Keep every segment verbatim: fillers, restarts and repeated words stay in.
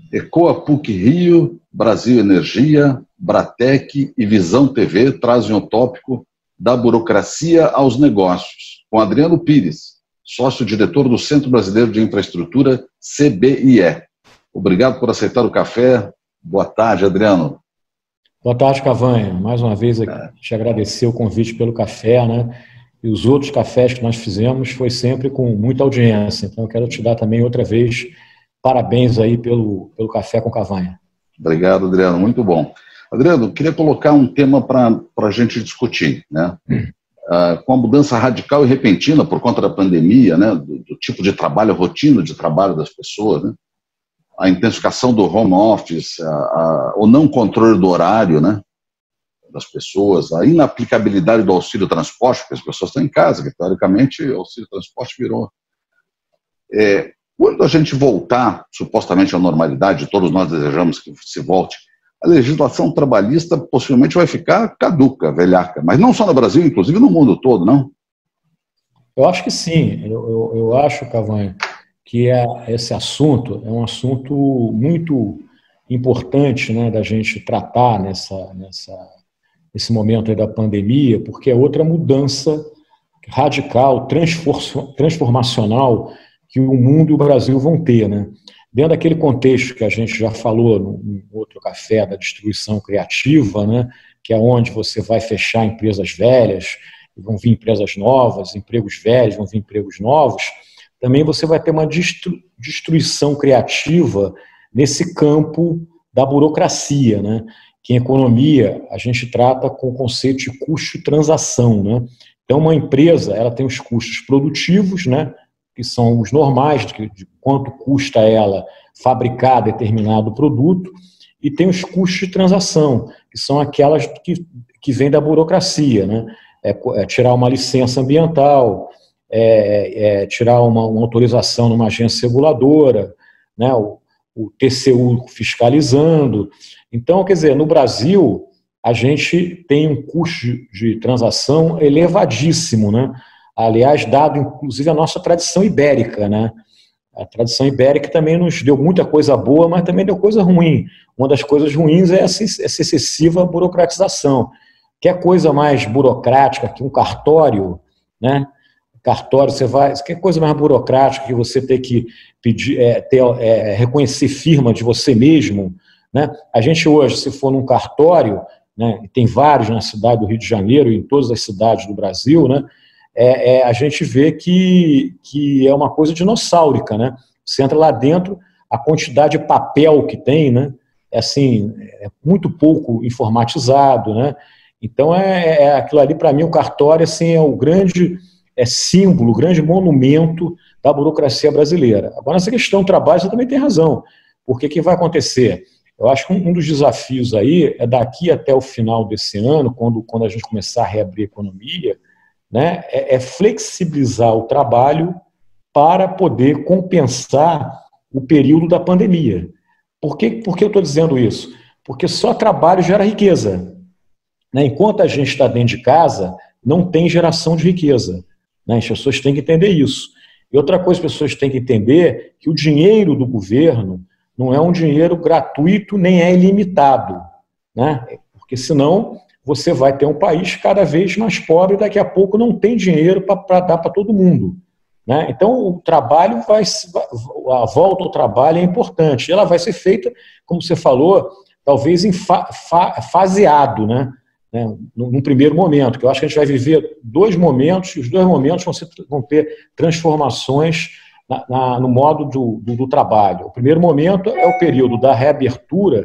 Ecoa P U C Rio, Brasil Energia, Bratec e Visão T V trazem o tópico da burocracia aos negócios, com Adriano Pires, sócio-diretor do Centro Brasileiro de Infraestrutura, C B I E. Obrigado por aceitar o café. Boa tarde, Adriano. Boa tarde, Cavanha. Mais uma vez aqui, te agradecer o convite pelo café, né? E os outros cafés que nós fizemos foi sempre com muita audiência. Então, eu quero te dar também outra vez parabéns aí pelo, pelo café com Cavanha. Obrigado, Adriano. Muito bom. Adriano, queria colocar um tema para a gente discutir, né? Hum. Ah, com a mudança radical e repentina por conta da pandemia, né? Do, do tipo de trabalho, a rotina de trabalho das pessoas, né? A intensificação do home office, a, a, o não controle do horário, né, das pessoas, a inaplicabilidade do auxílio transporte, porque as pessoas estão em casa, que teoricamente o auxílio transporte virou. É, quando a gente voltar, supostamente, à normalidade, todos nós desejamos que se volte, a legislação trabalhista possivelmente vai ficar caduca, velhaca, mas não só no Brasil, inclusive no mundo todo, não? Eu acho que sim, eu, eu, eu acho, Cavanha, que é, esse assunto é um assunto muito importante, né, da gente tratar nessa, nessa, nesse momento aí da pandemia, porque é outra mudança radical, transformacional que o mundo e o Brasil vão ter, né? Dentro daquele contexto que a gente já falou no outro café da destruição criativa, né, que é onde você vai fechar empresas velhas, vão vir empresas novas, empregos velhos, vão vir empregos novos. Também você vai ter uma destruição criativa nesse campo da burocracia, né? Que em economia a gente trata com o conceito de custo-transação, né? Então, uma empresa ela tem os custos produtivos, né? Que são os normais, de, de quanto custa ela fabricar determinado produto, e tem os custos de transação, que são aquelas que, que vêm da burocracia, né? É, é tirar uma licença ambiental, É, é, tirar uma, uma autorização numa agência reguladora, né, o, o T C U fiscalizando. Então, quer dizer, no Brasil, a gente tem um custo de, de transação elevadíssimo, né? Aliás, dado inclusive a nossa tradição ibérica, né? A tradição ibérica também nos deu muita coisa boa, mas também deu coisa ruim. Uma das coisas ruins é essa, essa excessiva burocratização. Quer coisa mais burocrática que um cartório, né? Cartório, você vai, que coisa mais burocrática que você ter que pedir, é, ter, é, reconhecer firma de você mesmo, né? A gente hoje, se for num cartório, né, e tem vários na cidade do Rio de Janeiro e em todas as cidades do Brasil, né, é, é, a gente vê que, que é uma coisa dinossáurica, né? Você entra lá dentro, a quantidade de papel que tem, né, é assim, é muito pouco informatizado, né? Então, é, é aquilo ali, para mim, o cartório, assim, é o grande... é símbolo, grande monumento da burocracia brasileira. Agora, nessa questão do trabalho, você também tem razão, porque o que vai acontecer? Eu acho que um dos desafios aí é daqui até o final desse ano, quando, quando a gente começar a reabrir a economia, né, é, é flexibilizar o trabalho para poder compensar o período da pandemia. Por que, por que eu estou dizendo isso? Porque só trabalho gera riqueza, né? Enquanto a gente está dentro de casa, não tem geração de riqueza. As pessoas têm que entender isso. E outra coisa que as pessoas têm que entender que o dinheiro do governo não é um dinheiro gratuito nem é ilimitado, né? Porque senão você vai ter um país cada vez mais pobre e daqui a pouco não tem dinheiro para dar para todo mundo, né? Então o trabalho vai, a volta ao trabalho é importante. Ela vai ser feita, como você falou, talvez em fa, fa, faseado, né? Né, num primeiro momento, que eu acho que a gente vai viver dois momentos, e os dois momentos vão, ser, vão ter transformações na, na, no modo do, do, do trabalho. O primeiro momento é o período da reabertura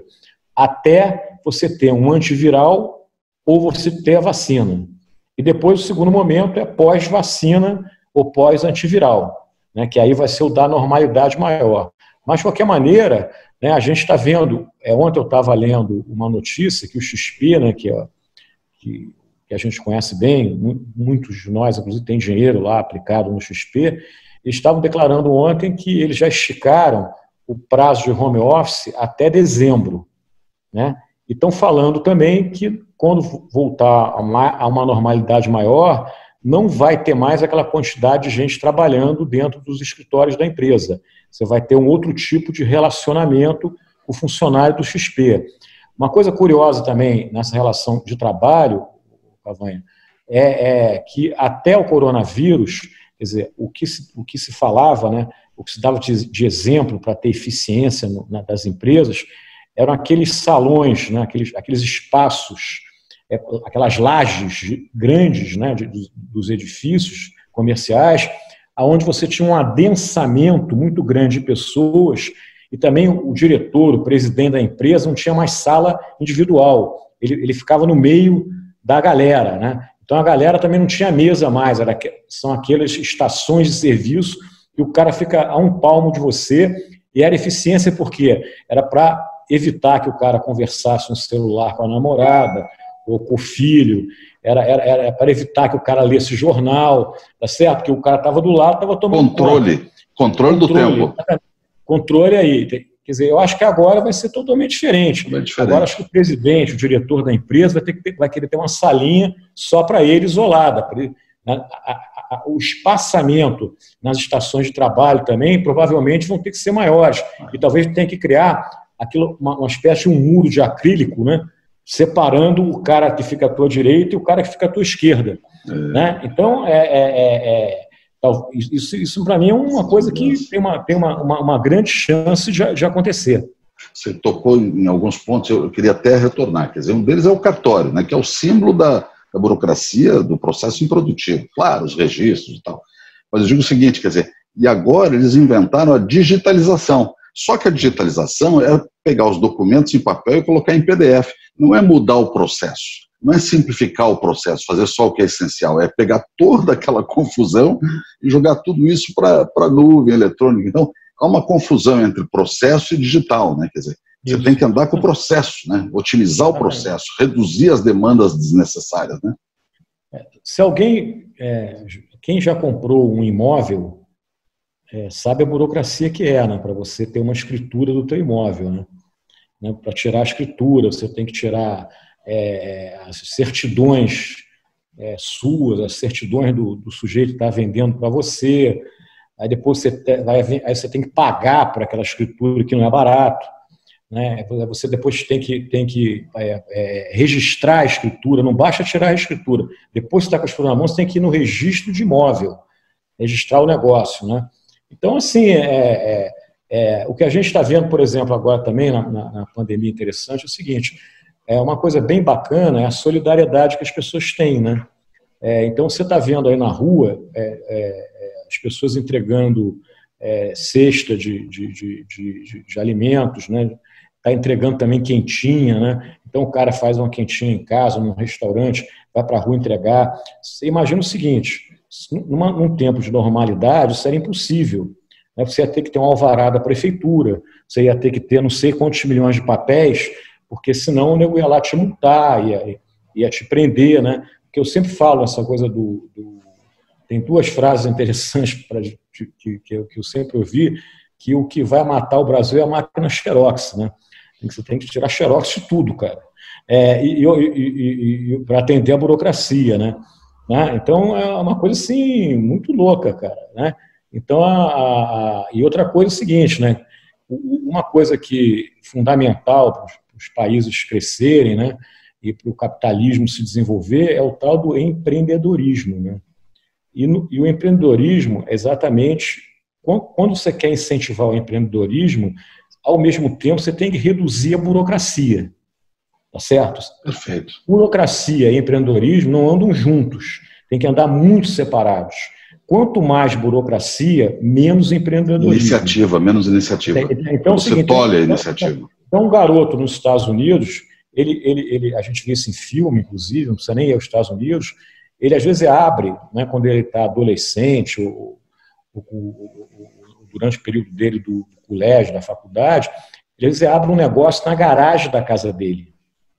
até você ter um antiviral ou você ter a vacina. E depois o segundo momento é pós-vacina ou pós-antiviral, né, que aí vai ser o da normalidade maior. Mas, de qualquer maneira, né, a gente está vendo, é, ontem eu estava lendo uma notícia que o X P, né, que é Que, que a gente conhece bem, muitos de nós, inclusive, tem dinheiro lá aplicado no X P, eles estavam declarando ontem que eles já esticaram o prazo de home office até dezembro, né? E estão falando também que, quando voltar a uma, a uma normalidade maior, não vai ter mais aquela quantidade de gente trabalhando dentro dos escritórios da empresa. Você vai ter um outro tipo de relacionamento o funcionário do X P. Uma coisa curiosa também nessa relação de trabalho, Cavanha, é, é que até o coronavírus, quer dizer, o que se, o que se falava, né, o que se dava de, de exemplo para ter eficiência no, na, das empresas, eram aqueles salões, né, aqueles, aqueles espaços, é, aquelas lajes grandes, né, de, dos edifícios comerciais, onde você tinha um adensamento muito grande de pessoas e também o diretor, o presidente da empresa não tinha mais sala individual, ele, ele ficava no meio da galera, né? Então a galera também não tinha mesa mais, era, são aquelas estações de serviço e o cara fica a um palmo de você, e era eficiência porque era para evitar que o cara conversasse no celular com a namorada ou com o filho, era, era, era para evitar que o cara lesse jornal, tá certo? Porque o cara estava do lado, estava tomando controle, conta. Controle do controle, tempo. Controle aí. Quer dizer, eu acho que agora vai ser totalmente diferente. totalmente diferente. Agora acho que o presidente, o diretor da empresa vai, ter que ter, vai querer ter uma salinha só para ele, isolada. Pra ele, a, a, a, o espaçamento nas estações de trabalho também provavelmente vão ter que ser maiores. E talvez tenha que criar aquilo, uma, uma espécie de um muro de acrílico, né, separando o cara que fica à tua direita e o cara que fica à tua esquerda. É. Né? Então, é, é, é, isso, isso para mim é uma coisa que tem uma, tem uma, uma, uma grande chance de, de acontecer. Você tocou em alguns pontos, eu queria até retornar. Quer dizer, um deles é o cartório, né, que é o símbolo da, da burocracia, do processo improdutivo. Claro, os registros e tal. Mas eu digo o seguinte, quer dizer, e agora eles inventaram a digitalização. Só que a digitalização é pegar os documentos em papel e colocar em P D F. Não é mudar o processo, não é simplificar o processo, fazer só o que é essencial, é pegar toda aquela confusão e jogar tudo isso para a nuvem eletrônica. Então, há uma confusão entre processo e digital, né? Quer dizer, você isso. tem que andar com o processo, né? Otimizar o processo, reduzir as demandas desnecessárias, né? Se alguém, é, quem já comprou um imóvel, é, sabe a burocracia que é, né? Para você ter uma escritura do teu imóvel, né? Né, para tirar a escritura, você tem que tirar é, as certidões é, suas, as certidões do, do sujeito que está vendendo para você, aí depois você, te, vai, aí você tem que pagar por aquela escritura que não é barato, né? Você depois tem que, tem que é, é, registrar a escritura, não basta tirar a escritura, depois que você está com a escritura na mão, você tem que ir no registro de imóvel, registrar o negócio, né? Então, assim, é... é É, o que a gente está vendo, por exemplo, agora também na, na, na pandemia interessante é o seguinte, é uma coisa bem bacana, é a solidariedade que as pessoas têm, né? É, então, você está vendo aí na rua é, é, as pessoas entregando é, cesta de, de, de, de, de alimentos, né? Está entregando também quentinha, né? Então, o cara faz uma quentinha em casa, num restaurante, vai para a rua entregar. Você imagina o seguinte, numa, num tempo de normalidade, isso era impossível. Você ia ter que ter um alvará da prefeitura, você ia ter que ter não sei quantos milhões de papéis, porque senão o nego ia lá te multar, ia, ia te prender, né? Porque eu sempre falo essa coisa do... do... Tem duas frases interessantes pra, que, que, que eu sempre ouvi, que o que vai matar o Brasil é a máquina Xerox, né? Você tem que tirar Xerox de tudo, cara. É, e, e, e, e para atender a burocracia, né? né? Então, é uma coisa, assim, muito louca, cara, né? Então, a, a, e outra coisa é o seguinte, né? Uma coisa que fundamental para os países crescerem, né, e para o capitalismo se desenvolver é o tal do empreendedorismo, né? E, no, e o empreendedorismo é exatamente quando você quer incentivar o empreendedorismo, ao mesmo tempo você tem que reduzir a burocracia, tá certo? Perfeito. Burocracia e empreendedorismo não andam juntos, tem que andar muito separados. Quanto mais burocracia, menos empreendedorismo. Iniciativa, menos iniciativa. Então, você seguinte, tolhe a então, iniciativa. Então, um garoto nos Estados Unidos, ele, ele, ele, a gente vê isso em filme, inclusive, não precisa nem ir aos Estados Unidos, ele às vezes abre, né, quando ele está adolescente, ou, ou, ou, ou durante o período dele do, do colégio, da faculdade, ele às vezes abre um negócio na garagem da casa dele,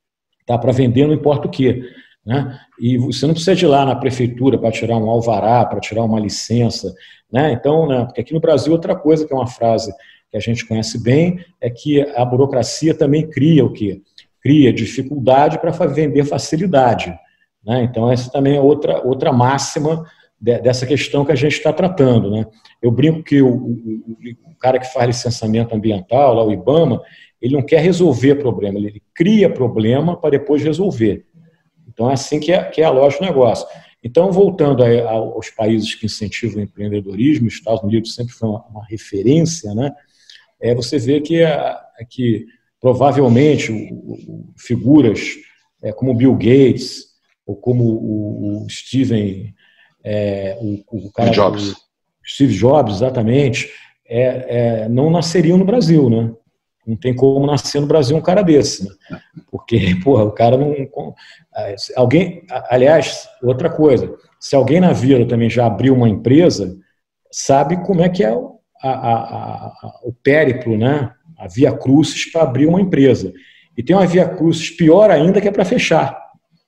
tá, para vender não importa o quê. Né? E você não precisa ir lá na prefeitura para tirar um alvará, para tirar uma licença, né? Então, né, porque aqui no Brasil outra coisa que é uma frase que a gente conhece bem é que a burocracia também cria o quê? Cria dificuldade para vender facilidade, né? Então essa também é outra, outra máxima de, dessa questão que a gente está tratando, né? Eu brinco que o, o, o cara que faz licenciamento ambiental, lá o IBAMA, ele não quer resolver problema, ele cria problema para depois resolver. Então é assim que é, que é a lógica do negócio. Então, voltando a, aos países que incentivam o empreendedorismo, os Estados Unidos sempre foi uma, uma referência, né? É, você vê que, a, que provavelmente o, o, figuras é, como Bill Gates, ou como o, o Steven, é, o, o cara, Jobs. O Steve Jobs, exatamente, é, é, não nasceriam no Brasil, né? Não tem como nascer no Brasil um cara desse, né? Porque, porra, o cara não... Alguém, aliás, outra coisa, se alguém na Vila também já abriu uma empresa, sabe como é que é o, a, a, a, o périplo, né? A via crucis para abrir uma empresa. E tem uma via crucis pior ainda que é para fechar.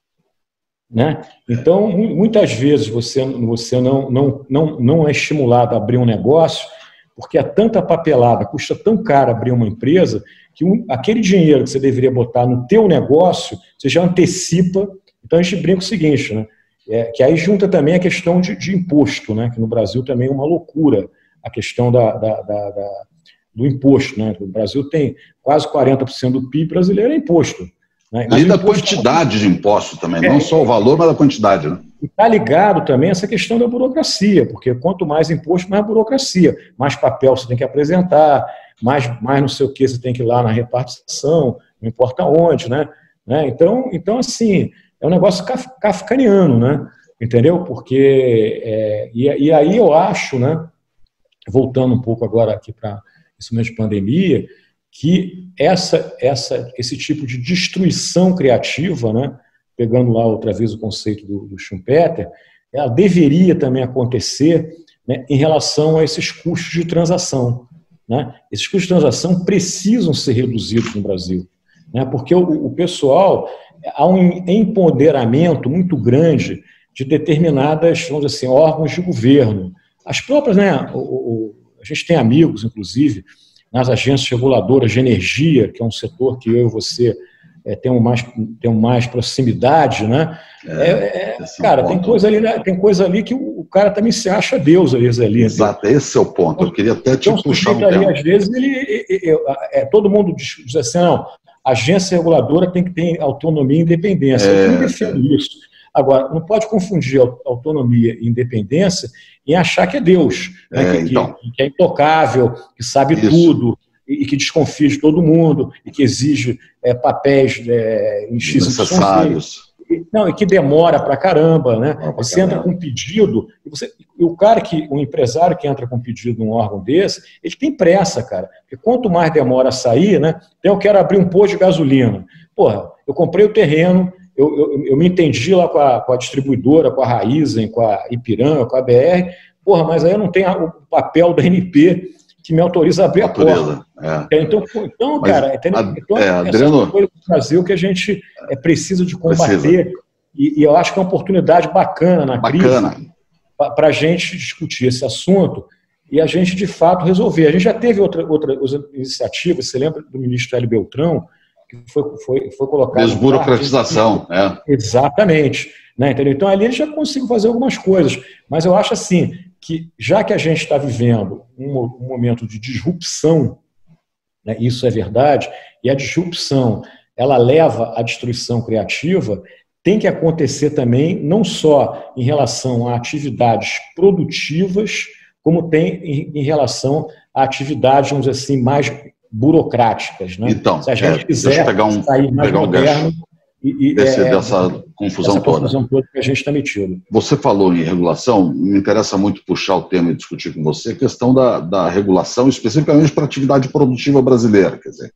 Né? Então, muitas vezes você, você não, não, não, não é estimulado a abrir um negócio porque é tanta papelada, custa tão caro abrir uma empresa, que um, aquele dinheiro que você deveria botar no teu negócio, você já antecipa. Então a gente brinca o seguinte, né? É, que aí junta também a questão de, de imposto, né? Que no Brasil também é uma loucura a questão da, da, da, da, do imposto. Né? O Brasil tem quase quarenta por cento do P I B brasileiro é imposto. Né? E da quantidade de imposto também, é, não só o valor, mas a quantidade. Né? E está ligado também essa questão da burocracia, porque quanto mais imposto, mais burocracia, mais papel você tem que apresentar, mais, mais não sei o que você tem que ir lá na repartição, não importa onde, né? né? Então, então, assim, é um negócio kaf, kafkaniano, né? Entendeu? Porque, é, e, e aí eu acho, né, voltando um pouco agora aqui para esse momento de pandemia, que essa, essa, esse tipo de destruição criativa, né, pegando lá outra vez o conceito do, do Schumpeter, ela deveria também acontecer, né, em relação a esses custos de transação. Né? Esses custos de transação precisam ser reduzidos no Brasil, né, porque o, o pessoal, há um empoderamento muito grande de determinadas, vamos dizer assim, órgãos de governo. As próprias, né, o, o, a gente tem amigos, inclusive, nas agências reguladoras de energia, que é um setor que eu e você é, temos, mais, temos mais proximidade, né? É, é, cara, tem coisa, ali, tem coisa ali que o, o cara também se acha Deus, às vezes, ali. Exato, né? Esse é o ponto. Eu queria até te então, puxar um ali, tema. Às vezes, ele, ele, é, todo mundo diz, diz assim, não, a agência reguladora tem que ter autonomia e independência. É, eu não defendo é. isso. Agora, não pode confundir autonomia e independência em achar que é Deus, né? é, que, então. que, que é intocável, que sabe isso. tudo, e, e que desconfia de todo mundo, e que exige é, papéis é, em X necessários. E, não, e que demora pra caramba, né? Pra você caramba. entra com um pedido, e, você, e o cara que, o empresário que entra com um pedido num órgão desse, ele tem pressa, cara. Porque quanto mais demora a sair, né? Então eu quero abrir um posto de gasolina. Porra, eu comprei o terreno. Eu, eu, eu me entendi lá com a, com a distribuidora, com a Raizen, com a Ipiranga, com a B R, porra, mas aí eu não tenho o papel da N P que me autoriza a abrir autoriza, a porta. É. Então, então mas, cara, então, é, Adriano, essa coisa do Brasil que a gente é, precisa de combater, e, e eu acho que é uma oportunidade bacana na bacana. crise para a gente discutir esse assunto e a gente, de fato, resolver. A gente já teve outra, outra iniciativa, você lembra do ministro Hélio Beltrão, que foi, foi, foi colocado... Desburocratização, é. Exatamente. Né, entendeu? Então, ali ele já conseguiu fazer algumas coisas. Mas eu acho assim, que já que a gente está vivendo um, um momento de disrupção, né, isso é verdade, e a disrupção, ela leva à destruição criativa, tem que acontecer também, não só em relação a atividades produtivas, como tem em, em relação a atividades, vamos dizer assim, mais burocráticas, né? Então, se a gente é, quiser pegar um, sair mais pegar moderno um e, e desse, é, dessa confusão essa toda. confusão toda que a gente está metido. Você falou em regulação, me interessa muito puxar o tema e discutir com você a questão da, da regulação, especificamente para a atividade produtiva brasileira, quer dizer,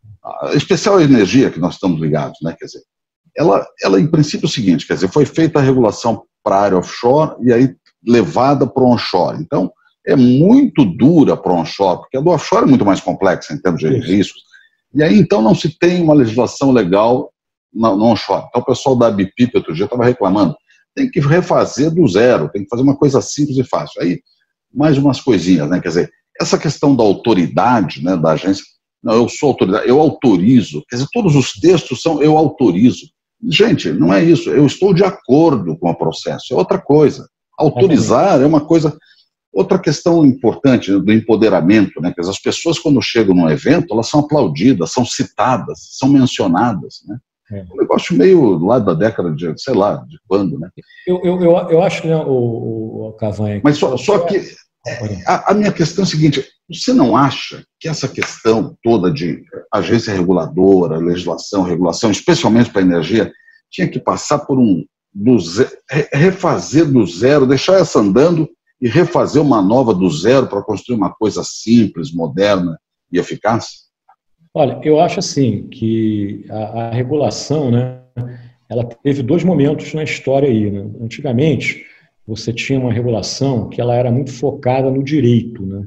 a especial energia que nós estamos ligados, né? Quer dizer, ela, ela em princípio é o seguinte, quer dizer, foi feita a regulação para a área offshore e aí levada para o onshore. Então, é muito dura para o onshore, porque a do offshore é muito mais complexa em termos de Isso. riscos. E aí, então, não se tem uma legislação legal no, no onshore. Então, o pessoal da B P, outro dia, estava reclamando. Tem que refazer do zero, tem que fazer uma coisa simples e fácil. Aí, mais umas coisinhas, né? Quer dizer, essa questão da autoridade, né, da agência, não, eu sou autoridade, eu autorizo. Quer dizer, todos os textos são eu autorizo. Gente, não é isso. Eu estou de acordo com o processo. É outra coisa. Autorizar é uma coisa... Outra questão importante do empoderamento, né? Que as pessoas, quando chegam num evento, elas são aplaudidas, são citadas, são mencionadas, né? É um negócio meio lá da década de, sei lá, de quando, né? Eu, eu, eu, eu acho que, né, o, o Cavanha... Mas só, só que a, a minha questão é a seguinte, você não acha que essa questão toda de agência reguladora, legislação, regulação, especialmente para a energia, tinha que passar por um... Do zero, refazer do zero, deixar essa andando e refazer uma nova do zero para construir uma coisa simples, moderna e eficaz? Olha, eu acho assim que a, a regulação, né, ela teve dois momentos na história aí, né? Antigamente, você tinha uma regulação que ela era muito focada no direito, né?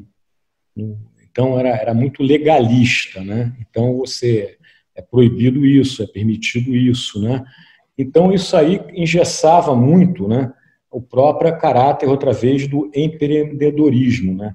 Então era, era muito legalista, né? Então você é proibido isso, é permitido isso, né? Então isso aí engessava muito, né, o próprio caráter, outra vez, do empreendedorismo, né?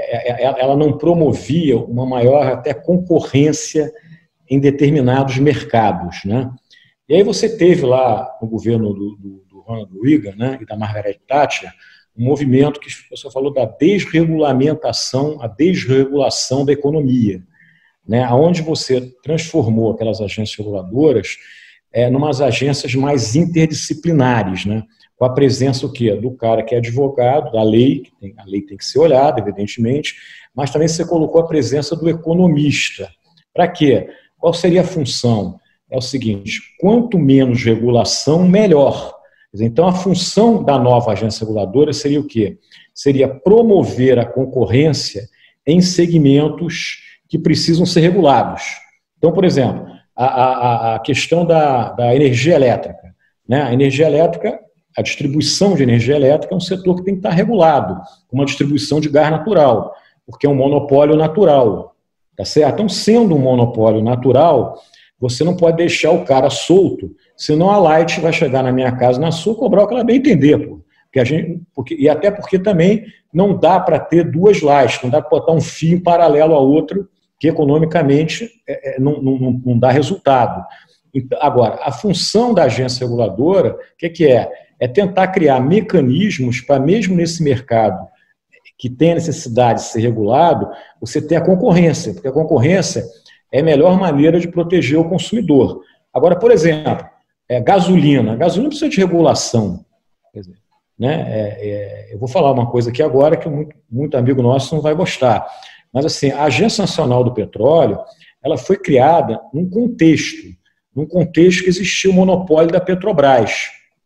Ela não promovia uma maior até concorrência em determinados mercados, né? E aí você teve lá no governo do, do, do Ronald Reagan, né, e da Margaret Thatcher, um movimento que você falou da desregulamentação, a desregulação da economia, né, onde você transformou aquelas agências reguladoras é, numas agências mais interdisciplinares, né, com a presença o quê? Do cara que é advogado, da lei, que tem, a lei tem que ser olhada, evidentemente, mas também você colocou a presença do economista. Para quê? Qual seria a função? É o seguinte, quanto menos regulação, melhor. Então, a função da nova agência reguladora seria o quê? Seria promover a concorrência em segmentos que precisam ser regulados. Então, por exemplo, a, a, a questão da, da energia elétrica, né? A energia elétrica, a distribuição de energia elétrica é um setor que tem que estar regulado, como a distribuição de gás natural, porque é um monopólio natural, tá certo? Então, sendo um monopólio natural, você não pode deixar o cara solto, senão a Light vai chegar na minha casa, na sua, cobrar o que ela bem entender, pô. Porque a gente, porque, e até porque também não dá para ter duas Lights, não dá para botar um fio em paralelo a outro, que economicamente é, é, não, não, não dá resultado. Então, agora, a função da agência reguladora, o que, que é? É tentar criar mecanismos para, mesmo nesse mercado que tem a necessidade de ser regulado, você ter a concorrência, porque a concorrência é a melhor maneira de proteger o consumidor. Agora, por exemplo, é, gasolina. Gasolina precisa de regulação. Quer dizer, né, é, é, eu vou falar uma coisa aqui agora que muito, muito amigo nosso não vai gostar. Mas, assim, a Agência Nacional do Petróleo, ela foi criada num contexto, num contexto que existia o monopólio da Petrobras,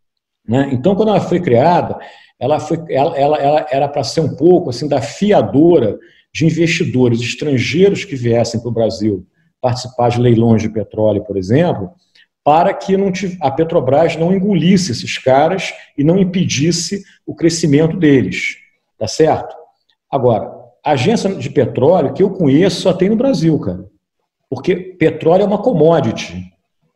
né? Então, quando ela foi criada, ela, foi, ela, ela, ela era para ser um pouco assim, da fiadora de investidores estrangeiros que viessem para o Brasil participar de leilões de petróleo, por exemplo, para que não, a Petrobras não engolisse esses caras e não impedisse o crescimento deles, tá certo? Agora, a agência de petróleo que eu conheço só tem no Brasil, cara, porque petróleo é uma commodity,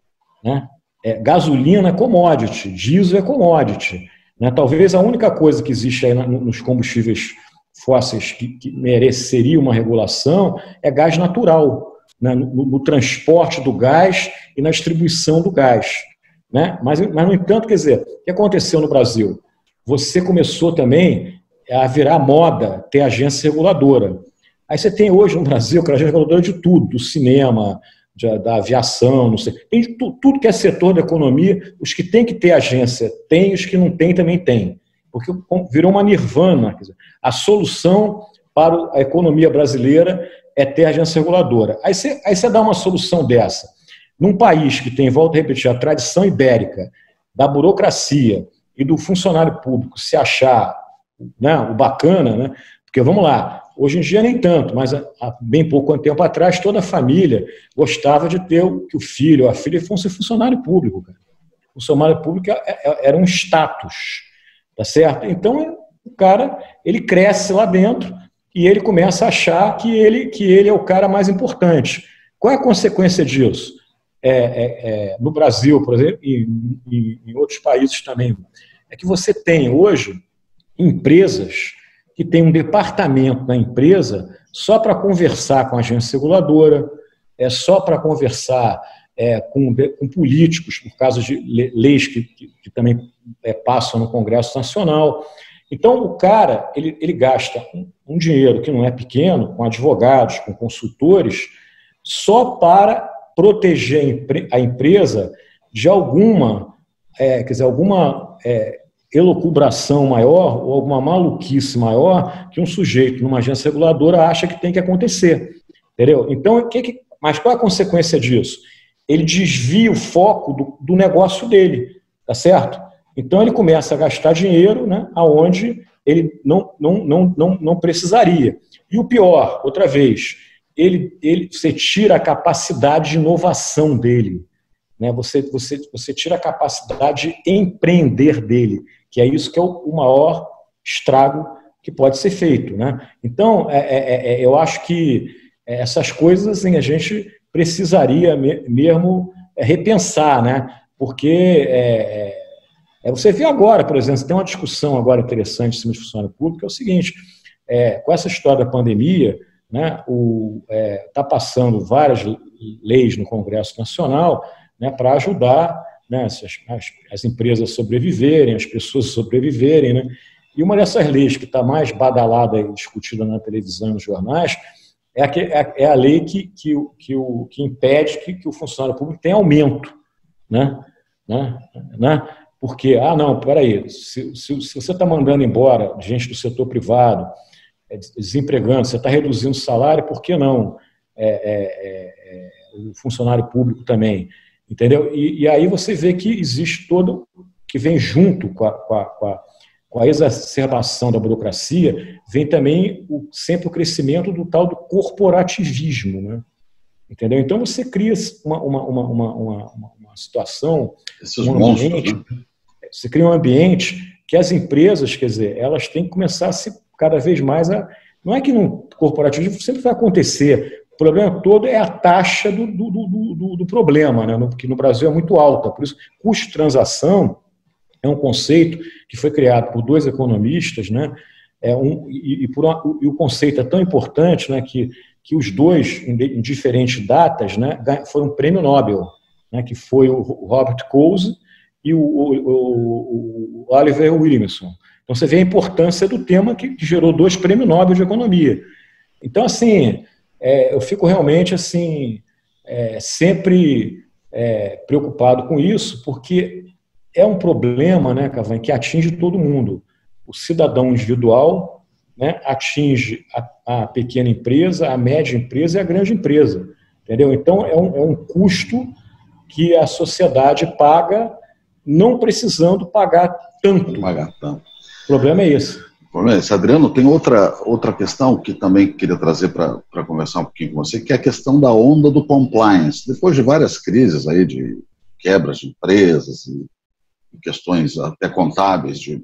né? É, gasolina é commodity, diesel é commodity, né? Talvez a única coisa que existe aí nos combustíveis fósseis que, que mereceria uma regulação é gás natural, né? no, no transporte do gás e na distribuição do gás, né? Mas, mas, no entanto, quer dizer, o que aconteceu no Brasil? Você começou também a virar moda ter agência reguladora. Aí você tem hoje no Brasil a agência reguladora de tudo, do cinema, de, da aviação, não sei, tem de tu, tudo que é setor da economia, os que tem que ter agência tem, os que não tem também tem. Porque virou uma nirvana. Quer dizer, a solução para a economia brasileira é ter agência reguladora. Aí você, aí você dá uma solução dessa. Num país que tem, volto a repetir, a tradição ibérica da burocracia e do funcionário público se achar, né, o bacana, né? Porque, vamos lá, hoje em dia nem tanto, mas há bem pouco tempo atrás, toda a família gostava de ter o, que o filho ou a filha fosse funcionário público. Cara. O funcionário público era um status. Tá certo? Então, o cara, ele cresce lá dentro e ele começa a achar que ele, que ele é o cara mais importante. Qual é a consequência disso? É, é, é, no Brasil, por exemplo, e, e em outros países também, é que você tem hoje empresas que têm um departamento na empresa só para conversar com a agência reguladora, é só para conversar é, com, com políticos, por causa de leis que, que, que também é, passam no Congresso Nacional. Então, o cara, ele, ele gasta um, um dinheiro que não é pequeno, com advogados, com consultores, só para proteger a, empre a empresa de alguma, é, quer dizer, alguma é, elucubração maior ou alguma maluquice maior que um sujeito numa agência reguladora acha que tem que acontecer. Entendeu? Então, que que, mas qual é a consequência disso? Ele desvia o foco do, do negócio dele, tá certo? Então, ele começa a gastar dinheiro, né, aonde ele não, não, não, não, não precisaria. E o pior, outra vez, ele, ele, você tira a capacidade de inovação dele, né? você, você, você tira a capacidade de empreender dele, que é isso que é o, o maior estrago que pode ser feito, né? Então, é, é, é, eu acho que essas coisas assim, a gente precisaria mesmo repensar, né? Porque é, é, você vê agora, por exemplo, tem uma discussão agora interessante em cima de funcionário público, que é o seguinte, é, com essa história da pandemia, né, está é, passando várias leis no Congresso Nacional, né, para ajudar, né, as, as, as empresas a sobreviverem, as pessoas a sobreviverem, né? E uma dessas leis que está mais badalada e discutida na televisão e nos jornais é a, é a lei que, que, que, o, que impede que, que o funcionário público tenha aumento, né? Né? Né? Porque, ah, não, peraí, se, se, se você está mandando embora gente do setor privado, é, desempregando, você está reduzindo o salário, por que não é, é, é, o funcionário público também? Entendeu? E, e aí você vê que existe todo, que vem junto com a, com a, com a com a exacerbação da burocracia, vem também o, sempre o crescimento do tal do corporativismo, né? Entendeu? Então você cria uma, uma, uma, uma, uma, uma situação, Esses um monstros, ambiente, né? Você cria um ambiente que as empresas, quer dizer, elas têm que começar a se cada vez mais a... Não é que no corporativismo sempre vai acontecer, o problema todo é a taxa do, do, do, do, do problema, né? Porque no Brasil é muito alta, por isso custo de transação é um conceito que foi criado por dois economistas, né? É um, e, e, por uma, e o conceito é tão importante, né, que, que os dois, em, em diferentes datas, né, foram um prêmio Nobel, né, que foi o Robert Coase e o, o, o Oliver Williamson. Então você vê a importância do tema que, que gerou dois prêmios Nobel de economia. Então, assim, é, eu fico realmente assim, é, sempre é, preocupado com isso, porque é um problema, né, Cavan, que atinge todo mundo. O cidadão individual, né, atinge a, a pequena empresa, a média empresa e a grande empresa. Entendeu? Então, é um, é um custo que a sociedade paga, não precisando pagar tanto. Pagar tanto. O problema é esse. O problema é esse. Adriano, tem outra, outra questão que também queria trazer para conversar um pouquinho com você, que é a questão da onda do compliance. Depois de várias crises aí de quebras de empresas e questões até contábeis, de,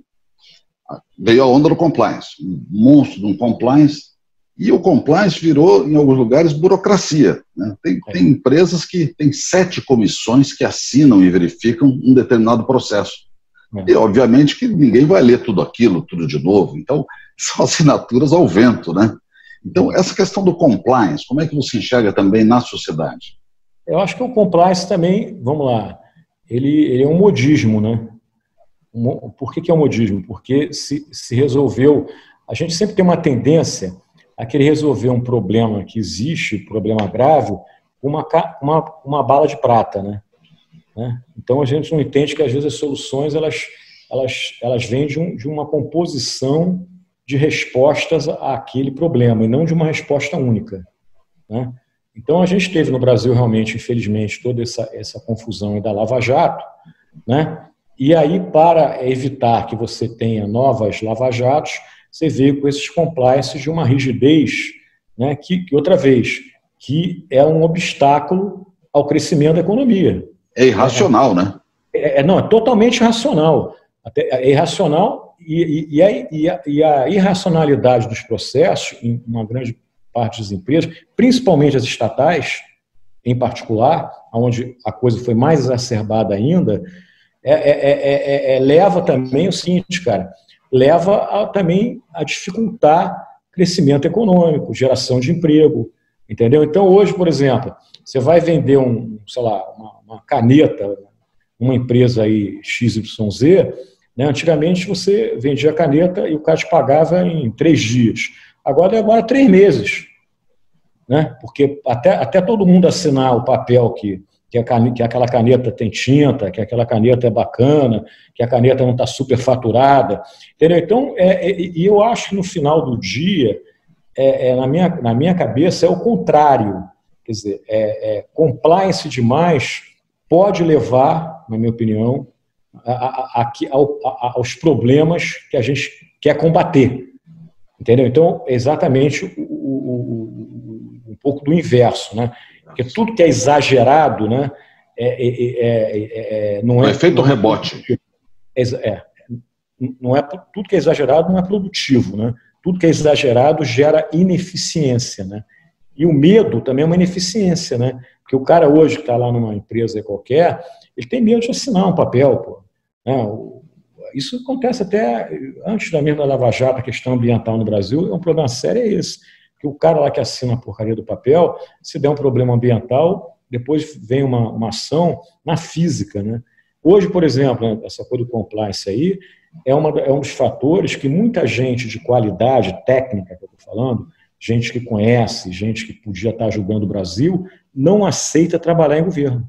veio a onda do compliance, um monstro de um compliance, e o compliance virou, em alguns lugares, burocracia, né? Tem, é. tem empresas que têm sete comissões que assinam e verificam um determinado processo. É. E, obviamente, que ninguém vai ler tudo aquilo, tudo de novo. Então, são assinaturas ao vento, né? Então, essa questão do compliance, como é que você enxerga também na sociedade? Eu acho que o compliance também, vamos lá, Ele, ele é um modismo, né? Um, por que, que é um modismo? Porque se, se resolveu... A gente sempre tem uma tendência a querer resolver um problema que existe, um problema grave, com uma, uma, uma bala de prata, né? né? Então a gente não entende que às vezes as soluções elas, elas, elas vêm de, um, de uma composição de respostas àquele problema, e não de uma resposta única, né? Então, a gente teve no Brasil, realmente, infelizmente, toda essa, essa confusão da Lava Jato, né? E aí, para evitar que você tenha novas lava-jatos, você veio com esses compliances de uma rigidez, né? que, que, outra vez, que é um obstáculo ao crescimento da economia. É irracional, é, né? É, é, não, é totalmente irracional. Até, é irracional e, e, e, a, e, a, e a irracionalidade dos processos, em uma grande parte das empresas, principalmente as estatais, em particular, onde a coisa foi mais exacerbada ainda, é, é, é, é, leva também o seguinte, cara, leva a, também a dificultar crescimento econômico, geração de emprego, entendeu? Então, hoje, por exemplo, você vai vender um, sei lá, uma, uma caneta, uma empresa aí X Y Z, né? Antigamente você vendia a caneta e o cara te pagava em três dias. Agora demora três meses, né? Porque até, até todo mundo assinar o papel que, que, a caneta, que aquela caneta tem tinta, que aquela caneta é bacana, que a caneta não está superfaturada, entendeu? Então, é, é, e eu acho que no final do dia, é, é, na, minha, na minha cabeça, é o contrário. Quer dizer, é, é, compliance demais pode levar, na minha opinião, a, a, a, ao, a, aos problemas que a gente quer combater. Entendeu? Então, exatamente o, o, o, um pouco do inverso, né? Porque tudo que é exagerado, né, é, é, é, é, não é... O efeito não é rebote. É, não é, tudo que é exagerado não é produtivo, né? Tudo que é exagerado gera ineficiência, né? E o medo também é uma ineficiência, né? Porque o cara hoje que está lá numa empresa qualquer, ele tem medo de assinar um papel, pô. Né? Isso acontece até antes da mesma Lava Jato, a questão ambiental no Brasil, é um problema sério, é esse. Que o cara lá que assina a porcaria do papel, se der um problema ambiental, depois vem uma, uma ação na física, né? Hoje, por exemplo, essa coisa do compliance aí, é, uma, é um dos fatores que muita gente de qualidade técnica, que eu estou falando, gente que conhece, gente que podia estar ajudando o Brasil, não aceita trabalhar em governo.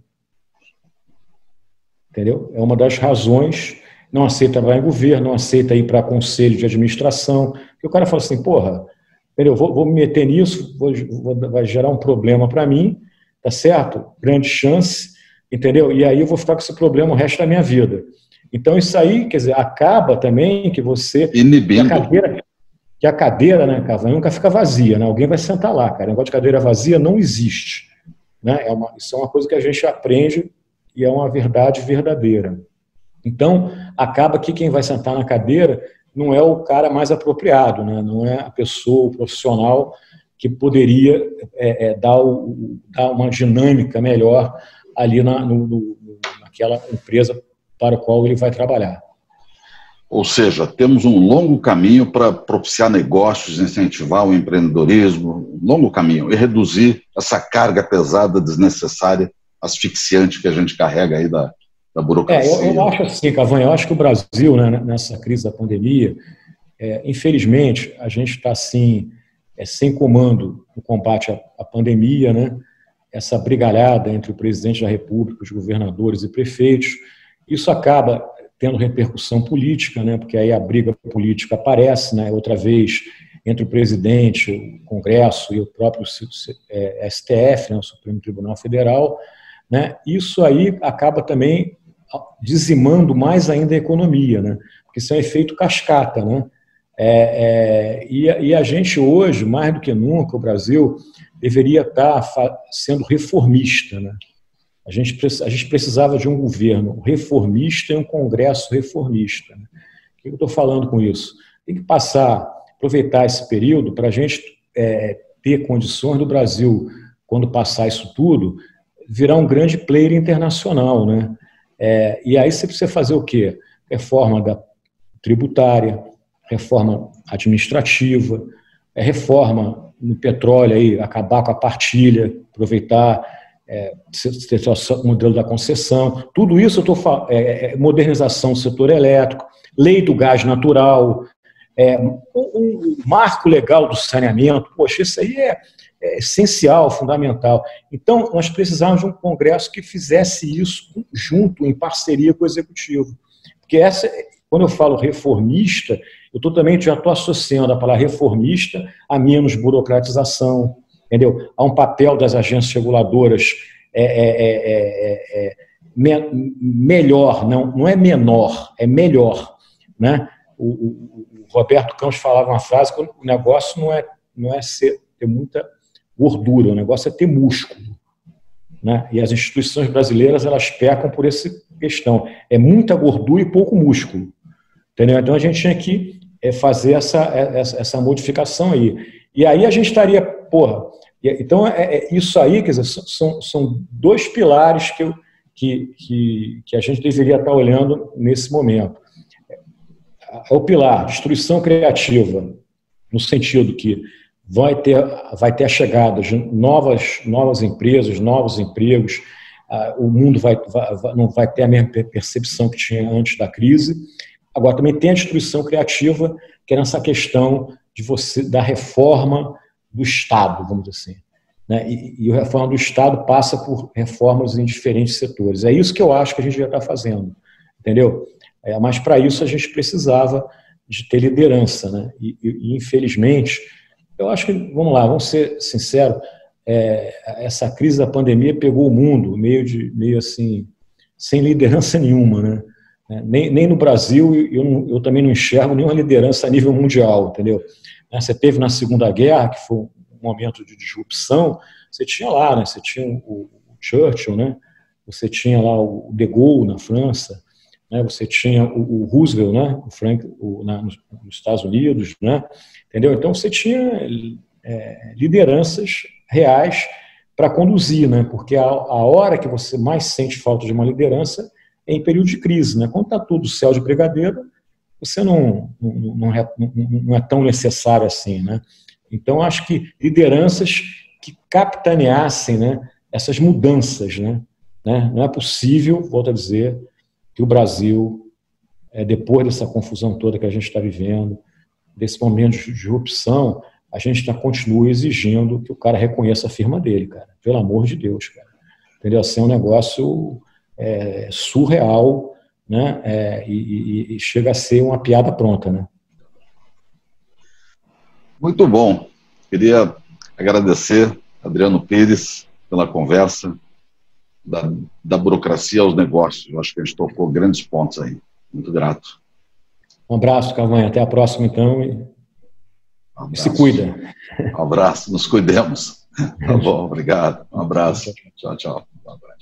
Entendeu? É uma das razões, não aceita trabalhar em governo, não aceita ir para conselho de administração, porque o cara fala assim, porra, entendeu? Vou, vou me meter nisso, vou, vou, vai gerar um problema para mim, tá certo? Grande chance, entendeu? E aí eu vou ficar com esse problema o resto da minha vida. Então isso aí, quer dizer, acaba também que você... Inibindo. Que a cadeira, que a cadeira, né, Cavanha, nunca fica vazia, né? Alguém vai sentar lá, cara. O negócio de cadeira vazia não existe. Né? É uma, isso é uma coisa que a gente aprende e é uma verdade verdadeira. Então, acaba que quem vai sentar na cadeira não é o cara mais apropriado, né? Não é a pessoa, o profissional que poderia é, é, dar, o, dar uma dinâmica melhor ali na, no, no, naquela empresa para a qual ele vai trabalhar. Ou seja, temos um longo caminho para propiciar negócios, incentivar o empreendedorismo, um longo caminho, e reduzir essa carga pesada, desnecessária, asfixiante que a gente carrega aí da, da burocracia. É, eu, eu acho assim, Cavanha, eu acho que o Brasil, né, nessa crise da pandemia, é, infelizmente, a gente está assim, é, sem comando no combate à, à pandemia, né, essa brigalhada entre o presidente da República, os governadores e prefeitos, isso acaba tendo repercussão política, né, porque aí a briga política aparece, né, outra vez, entre o presidente, o Congresso e o próprio S T F, né, o Supremo Tribunal Federal, né, isso aí acaba também dizimando mais ainda a economia, né, porque isso é um efeito cascata, né, é, é, e, e a gente hoje, mais do que nunca, o Brasil deveria estar sendo reformista, né. A gente, a gente precisava de um governo reformista e um Congresso reformista. O que eu estou falando com isso? Tem que passar, aproveitar esse período para a gente é, ter condições do Brasil, quando passar isso tudo, virar um grande player internacional, né? É, e aí você precisa fazer o quê? Reforma da tributária, reforma administrativa, é, reforma no petróleo, aí, acabar com a partilha, aproveitar... É, o modelo da concessão, tudo isso eu estou falando, é, é, modernização do setor elétrico, lei do gás natural, é, um, um marco legal do saneamento, poxa, isso aí é, é essencial, fundamental. Então, nós precisávamos de um Congresso que fizesse isso junto, em parceria com o Executivo. Porque essa, quando eu falo reformista, eu totalmente já estou associando a palavra reformista a menos burocratização, entendeu? Há um papel das agências reguladoras é, é, é, é, é, me, melhor, não, não é menor, é melhor. Né? O, o, o Roberto Campos falava uma frase que o negócio não é, não é ser, ter muita gordura, o negócio é ter músculo. Né? E as instituições brasileiras, elas pecam por essa questão. É muita gordura e pouco músculo. Entendeu? Então a gente tinha que fazer essa, essa, essa modificação aí. E aí a gente estaria, porra, então é, é isso aí, quer dizer, são, são dois pilares que, eu, que, que, que a gente deveria estar olhando nesse momento. É o pilar, destruição criativa, no sentido que vai ter, vai ter a chegada de novas, novas empresas, novos empregos, o mundo vai, vai, não vai ter a mesma percepção que tinha antes da crise, Agora, também tem a destruição criativa, que é nessa questão de você, da reforma do Estado, vamos dizer assim. Né? E, e a reforma do Estado passa por reformas em diferentes setores. É isso que eu acho que a gente já está fazendo, entendeu? É, mas, para isso, a gente precisava de ter liderança, né? E, e, infelizmente, eu acho que, vamos lá, vamos ser sinceros, é, essa crise da pandemia pegou o mundo meio, de, meio assim, sem liderança nenhuma, né? Nem, nem no Brasil eu, não, eu também não enxergo nenhuma liderança a nível mundial, entendeu? Você teve na Segunda Guerra, que foi um momento de disrupção, você tinha lá, né? Você tinha o, o Churchill, né? Você tinha lá o De Gaulle na França, né? Você tinha o, o Roosevelt, né? O Frank, o, na, nos, nos Estados Unidos, né? Entendeu? Então você tinha é, lideranças reais para conduzir, né? Porque a, a hora que você mais sente falta de uma liderança é em período de crise, né? Quando está tudo céu de brigadeiro, você não, não, não, é, não é tão necessário assim, né? Então, acho que lideranças que capitaneassem, né, essas mudanças, né? Não é possível, volto a dizer, que o Brasil, é, depois dessa confusão toda que a gente está vivendo, desse momento de disrupção, a gente tá, continua exigindo que o cara reconheça a firma dele, cara. Pelo amor de Deus, cara. Entendeu? Assim, é um negócio é, surreal, né? É, e, e chega a ser uma piada pronta, né? Muito bom. Queria agradecer, Adriano Pires, pela conversa, da, da burocracia aos negócios. Eu acho que a gente tocou grandes pontos aí. Muito grato. Um abraço, Cavanha. Até a próxima, então. E, um e se cuida. Um abraço. Nos cuidemos. Tá bom, obrigado. Um abraço. Tchau, tchau. Um abraço.